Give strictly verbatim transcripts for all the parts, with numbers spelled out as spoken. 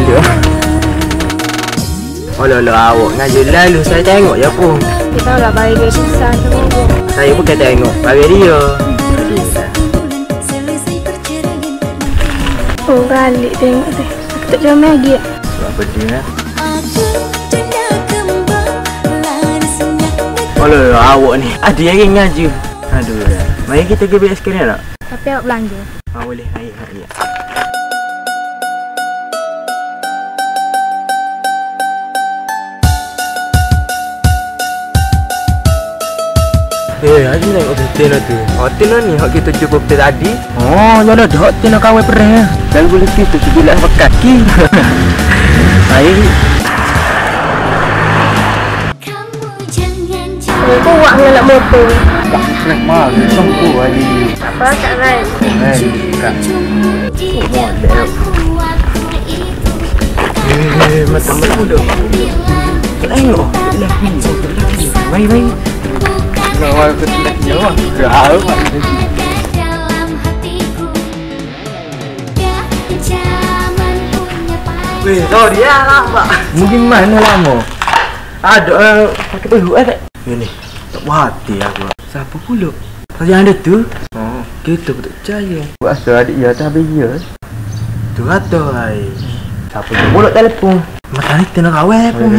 dia. Alah-alah awak ngaji lalu saya tengok ya pun. Kita tahu lah bagi dia susah tu. Saya bukan tengok bagi dia. Oh balik tengok tu. Aku tak jom lagi. Apa dia? Alah awak ni. Ada yang ngaji. Aduh. Mari kita pergi B S K ni tak? Tapi awak belanja. Ah boleh. Ayo, ayo. Eh, ada tengok hotel lah tu. Hotel lah ni, hak kita jumpa hotel tadi. Oh, jangan ada hotel nak kawin perih. Dan boleh kita sebilah kaki. Air. Aku buat nak motor. Tak nak mahal, songku lagi. Apa kat lain? Eh, kak. Oh, model. Eh, mata-mata muda. Tengok. Mari, mari. Nak awak ke tidak jawab. Kau weh, tahu dia lah, Pak. Mungkin mana lama? Ada uh, pakai baju eh tak? Ini, tak puas hati aku. Siapa pula? Yang ada tu? Oh, kita pun tak percaya. Puasa adik dia tak habis dia. Tu kata, hai. Siapa tu bolak telefon? Mata ni kena kawin pun.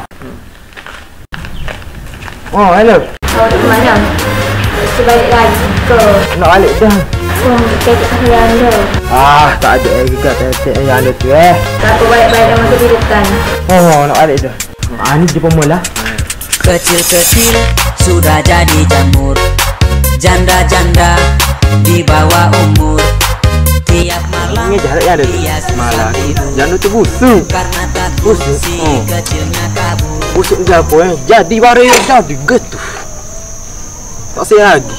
Oh, hello. Kau di mana? Sebaik lagi ke? Nak balik dah. Oh, kita tak sayang dia. Ah, tak ada lagi kat tetek yang ada tu eh. Siapa baik-baik dalam kehidupan? Oh, nak balik dah. Ah, ni dia pemula. Kecil-kecil sudah jadi jamur. Janda-janda di bawah umur. Tiap malam ini jarak yang ada tu. Malam janda tu busuk. Karena takut si oh. kecilnya kabur. Busuk je apa eh? Jadi baru jadi gitu. Tak saya lagi.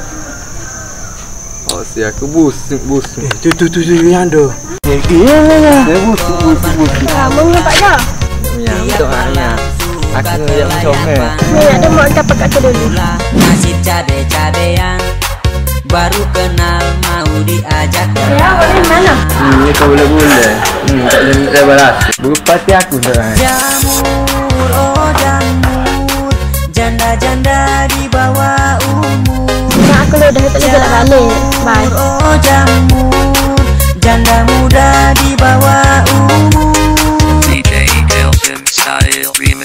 Oh, saya aku busuk busuk. Eh, tu tu tu tu yang ada. Eh, ya ya. Saya busuk busuk busuk. Kamu nampak dah? Ya, betul hanya. Aku yang comel. Ni ada mak dapat kat dulu. Masih cabe-cabean. Baru kenal mau diajak. Ya, boleh mana? Hmm, ni kau boleh-boleh. Hmm, tak boleh nak balas. Berpati aku dah. Jamur, oh jamur. Janda-janda di bawah umur. Mak aku dah tak boleh nak balik. Bye. Oh jamur. Janda muda di bawah umur. D J Elton Style Remix.